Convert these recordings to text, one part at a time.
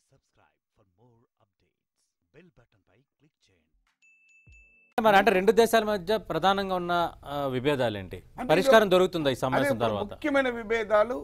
subscribe for more updates. Bell button pi click చేయండి. మరి అంటే రెండు దేశాల మధ్య ప్రధానంగా ఉన్న విభేదాలు ఏంటి? పరిష్కారం దొరుకుతుందా ఈ సమావేశం తర్వాత? ముఖ్యమైన విభేదాలు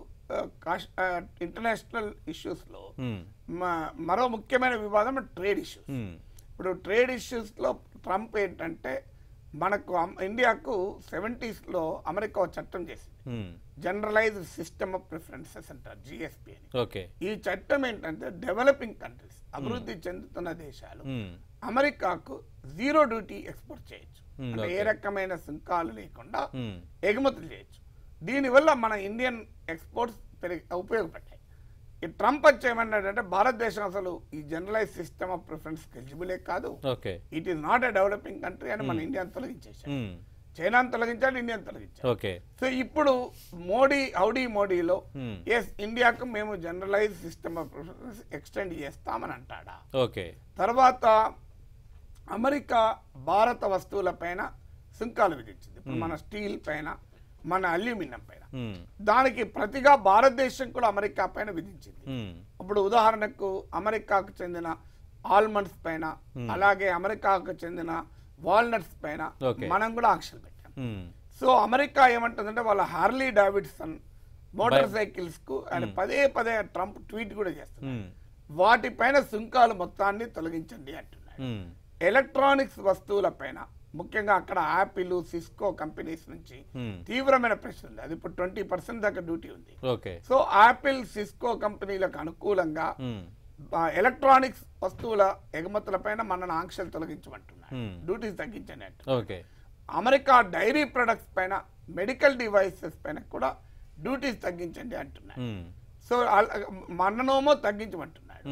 ఇంటర్నేషనల్ ఇష్యూస్ లో మరో ముఖ్యమైన వివాదం ట్రేడ్ ఇష్యూస్. ఇప్పుడు ట్రేడ్ ఇష్యూస్ లో ట్రంప్ ఏంటంటే మనకు ఇండియాకు 70s లో అమెరికా ఒక చట్టం చేసింది, జనరలైజ్డ్ సిస్టమ్ ఆఫ్ ప్రిఫరెన్సెస్ అంటారు, జిఎస్పి అని. ఈ చట్టం ఏంటంటే డెవలపింగ్ కంట్రీస్, అభివృద్ధి చెందుతున్న దేశాలు అమెరికాకు జీరో డ్యూటీ ఎక్స్పోర్ట్ చేయొచ్చు, అంటే ఏ రకమైన సుంకాలు లేకుండా ఎగుమతులు చేయొచ్చు. దీనివల్ల మన ఇండియన్ ఎక్స్పోర్ట్స్ ఉపయోగపడ్డాయి. ఈ ట్రంప్ వచ్చేయమన్నాడంటే భారతదేశం అసలు ఈ జనరలైజ్ సిస్టమ్ ఆఫ్ ప్రిఫరెన్స్ ఎలిజిబులే కాదు, it is not a developing country అని మన ఇండియాను తొలగించేసాడు. చైనాను తొలగించాడు, ఇండియాను తొలగించాడు. సో ఇప్పుడు హౌడీ మోడీలో ఎస్ ఇండియాకు మేము generalize system of preference extend చేస్తామని అంటాడా. తర్వాత అమెరికా భారత వస్తువుల పైన సుంకాలు విధించింది. ఇప్పుడు మన స్టీల్ పైన, మన అల్యూమినియం పైన, దానికి ప్రతిగా భారతదేశం కూడా అమెరికా పైన విధించింది. ఇప్పుడు ఉదాహరణకు అమెరికాకు చెందిన ఆల్మండ్స్ పైన, అలాగే అమెరికాకు చెందిన వాల్నట్స్ పైన మనం కూడా ఆంక్షలు పెట్టాం. సో అమెరికా ఏమంటుందంటే వాళ్ళ హార్లీ డేవిడ్సన్ మోటార్ సైకిల్స్ కు ఆయన పదే పదే ట్రంప్ ట్వీట్ కూడా చేస్తున్నారు, వాటిపైన సుంకాలు మొత్తాన్ని తొలగించండి అంటున్నాడు. ఎలక్ట్రానిక్స్ వస్తువుల పైన ముఖ్యంగా అక్కడ యాపిల్, సిస్కో కంపెనీస్ నుంచి తీవ్రమైన ప్రెషర్ ఉంది. అది ఇప్పుడు 20% దాకా డ్యూటీ ఉంది. సో యాపిల్, సిస్కో కంపెనీలకు అనుకూలంగా ఎలక్ట్రానిక్స్ వస్తువుల ఎగుమతుల పైన మనల్ని ఆంక్షలు తొలగించమంటున్నారు, డ్యూటీస్ తగ్గించండి అంటున్నారు. అమెరికా డైరీ ప్రొడక్ట్స్ పైన, మెడికల్ డివైసెస్ పైన కూడా డ్యూటీస్ తగ్గించండి అంటున్నారు. సో మననోమో తగ్గించమంటున్నాడు,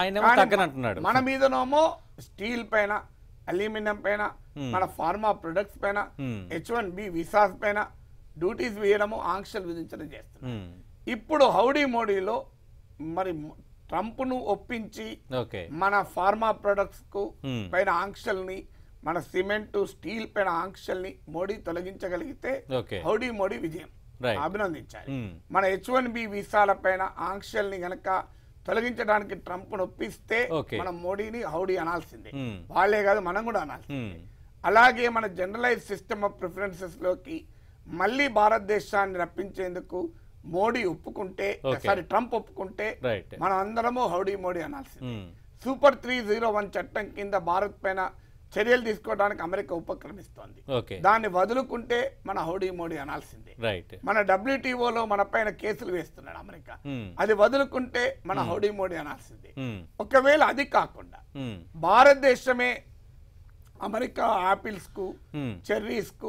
మన మీదనోమో స్టీల్ పైన, అల్యూమినియం పైన, మన ఫార్మా ప్రొడక్ట్స్ పైన, H1B వీసాస్ పైన డ్యూటీస్ వేయడము, ఆంక్షలు విధించడం చేస్తున్నారు. ఇప్పుడు హౌడీ మోడీలో మరి ట్రంప్ ను ఒప్పించి మన ఫార్మా ప్రొడక్ట్స్ కు పైన ఆంక్షల్ని, మన సిమెంట్, స్టీల్ పైన ఆంక్షల్ని మోడీ తొలగించగలిగితే హౌడీ మోడీ విజయం, అభినందించాలి. మన H1B వీసాల పైన ఆంక్షల్ని గనక తొలగించడానికి ట్రంప్ నొప్పిస్తే మనం మోడీని హౌడీ అనాల్సిందే, వాళ్ళే కాదు మనం కూడా అనాల్సిందే. అలాగే మన జనరలైజ్ సిస్టమ్ ఆఫ్ ప్రిఫరెన్సెస్ లోకి మళ్ళీ భారతదేశాన్ని రప్పించేందుకు మోడీ ఒప్పుకుంటే, ట్రంప్ ఒప్పుకుంటే మనం అందరము హౌడీ మోడీ అనాల్సిందే. సూపర్ 301 చట్టం కింద భారత్ పైన చర్యలు తీసుకోవడానికి అమెరికా ఉపక్రమిస్తోంది, దాన్ని వదులుకుంటే మన హౌడీ మోడీ అనాల్సిందే. మన WTOలో మన పైన కేసులు వేస్తున్నాడు అమెరికా, అది వదులుకుంటే మన హౌడీ మోడీ అనాల్సిందే. ఒకవేళ అది కాకుండా భారతదేశమే అమెరికా యాపిల్స్ కు, చెర్రీస్ కు,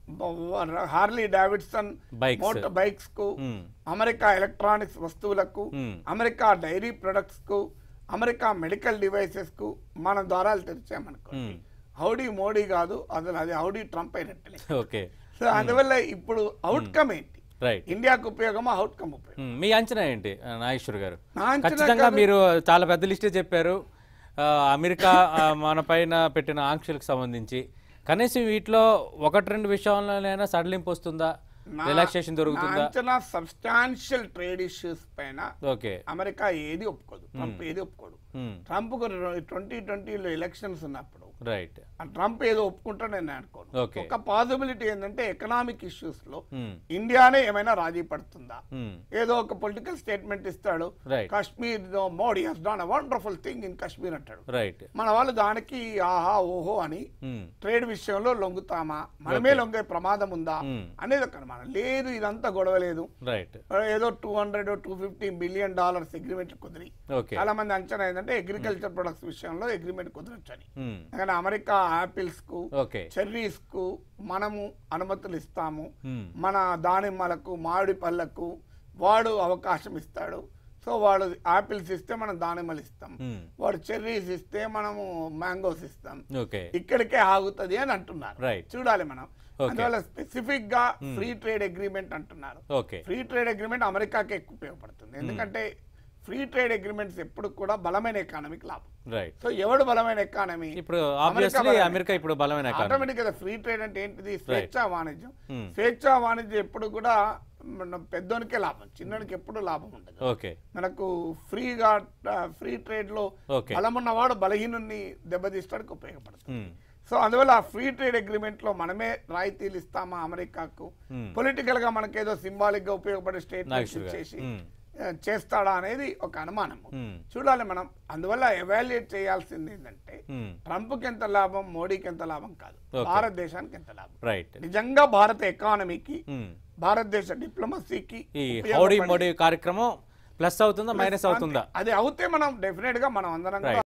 హార్లీ డేవిడ్సన్ మోటార్ బైక్స్ కు, అమెరికా ఎలక్ట్రానిక్స్ వస్తువులకు, అమెరికా డైరీ ప్రొడక్ట్స్ కు, అమెరికా మెడికల్ డివైసెస్ కు మనం ద్వారాలు తెరిచామనుకోండి, హౌడీ మోడీ కాదు అసలు అది హౌడీ ట్రంప్ అయినట్లే. సో అందువల్ల ఇప్పుడు అవుట్కమ్ ఏంటి, ఇండియాకు ఉపయోగమా, అవుట్కమ్ ఉపయోగం? మీ అంచనా ఏంటి నాగేశ్వర్ గారు? ఖచ్చితంగా మీరు చాలా పెద్ద లిస్టే చెప్పారు. అమెరికా మన పైన పెట్టిన ఆంక్షలకు సంబంధించి కనీసం వీటిలో 1-2 విషయాలైనా సడలింపు వస్తుందా, రిలాక్సేషన్ దొరుకుతుందా? అంచనా సబ్స్టాన్షియల్ ట్రేడ్ ఇష్యూస్ పైన అమెరికా ఏది ఒప్పుకోదు, ట్రంప్ ఏది ఒప్పుకోడు. ట్రంప్ 2020లో ఎలక్షన్స్ ఉన్నప్పుడు ట్రంప్ ఏదో ఒప్పుకుంటాడు నేను అనుకోను. ఒక పాసిబిలిటీ ఏంటంటే ఎకనామిక్ ఇష్యూస్ లో ఇండియానే ఏమైనా రాజీ పడుతుందా, ఏదో ఒక పొలిటికల్ స్టేట్మెంట్ ఇస్తాడు, Kashmir Modi has done a wonderful thing in Kashmir అంటాడు, మన వాళ్ళు దానికి ఆహా ఓహో అని ట్రేడ్ విషయంలో లొంగుతామా, మనమే లొంగే ప్రమాదం ఉందా అనేది ఒక అనుమానం. లేదు, ఇదంతా గొడవ లేదు, ఏదో $200-250 బిలియన్ అగ్రిమెంట్ కుదిరి, చాలా మంది అంచనా ఏంటంటే అగ్రికల్చర్ ప్రొడక్ట్స్ విషయంలో అగ్రిమెంట్ కుదరొచ్చు అని. అమెరికా యాపిల్స్ కు, చెర్రీస్ కు మనము అనుమతులు ఇస్తాము, మన దానిమ్మలకు, మామిడి పళ్ళకు వాడు అవకాశం ఇస్తాడు. సో వాడు యాపిల్స్ ఇస్తే మనం దానిమ్మలు ఇస్తాం, వాడు చెర్రీస్ ఇస్తే మనము మ్యాంగోస్ ఇస్తాం, ఇక్కడికే ఆగుతుంది అని అంటున్నారు. చూడాలి మనం. అందువల్ల స్పెసిఫిక్ గా ఫ్రీ ట్రేడ్ అగ్రిమెంట్ అంటున్నారు. ఫ్రీ ట్రేడ్ అగ్రిమెంట్ అమెరికాకి ఎక్కువ ఉపయోగపడుతుంది, ఎందుకంటే ఫ్రీ ట్రేడ్ అగ్రిమెంట్స్ ఎప్పుడు కూడా బలమైన ఎకానమీకి లాభం. సో ఎవడు బలమైన ఎకానమీ? ఇప్పుడు అమెరికా ఇప్పుడు బలమైన ఆటోమేటిక్ గా ఫ్రీ ట్రేడ్ అంటే ఏంటిది? స్వేచ్ఛా వాణిజ్యం. స్వేచ్ఛా వాణిజ్యం ఎప్పుడు కూడా పెద్దోనికే లాభం, చిన్నోనికి ఎప్పుడు లాభం ఉండదు. ఓకే మనకు ఫ్రీ ట్రేడ్ లో ఓకే బలం ఉన్నవాడు బలహీనుని దెబ్బతీయడానికి ఉపయోగపడుతుంది. సో అందువల్ల ఆ ఫ్రీ ట్రేడ్ అగ్రిమెంట్ లో మనమే రాయితీలు ఇస్తామా అమెరికాకు, పొలిటికల్ గా మనకేదో సింబాలిక్ గా ఉపయోగపడే స్టేట్మెంట్స్ ఇచ్చేసి చేస్తాడా అనేది ఒక అనుమానము. చూడాలి మనం. అందువల్ల ఎవాల్యుయేట్ చేయాల్సింది ఏంటంటే ట్రంప్కి ఎంత లాభం, మోడీకి ఎంత లాభం కాదు, భారతదేశానికి ఎంత లాభం. నిజంగా భారత ఎకానమీకి, భారతదేశ డిప్లొమసీకి హౌడీ మోడీ కార్యక్రమం ప్లస్ అవుతుందా మైనస్ అవుతుందా? అది అవుతే మనం డెఫినెట్ గా మనం అందరం